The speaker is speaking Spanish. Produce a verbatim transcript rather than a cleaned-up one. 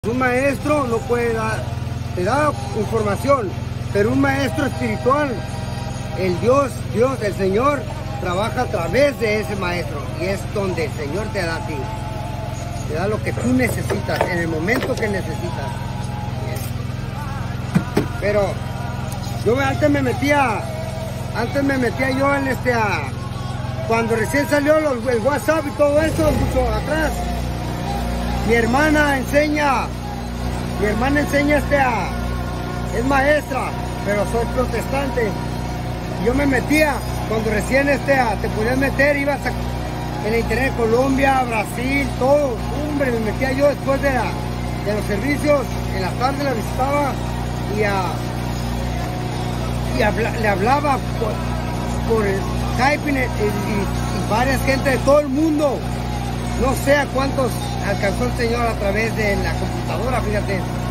Un maestro no puede dar, te da información, pero un maestro espiritual, el Dios, Dios, el Señor, trabaja a través de ese maestro y es donde el Señor te da a ti. Te da lo que tú necesitas, en el momento que necesitas. Pero yo antes me metía, antes me metía yo en este, a, cuando recién salió los, el WhatsApp y todo eso, mucho atrás. Mi hermana enseña, mi hermana enseña este a, es maestra, pero soy protestante. Yo me metía, cuando recién este a, te podías meter, ibas a, en el internet, Colombia, Brasil, todo. Hombre, me metía yo después de, la, de los servicios, en la tarde la visitaba y, a, y habla, le hablaba por, por Skype y, y, y varias gente de todo el mundo. No sé a cuántos alcanzó el Señor a través de la computadora, fíjate.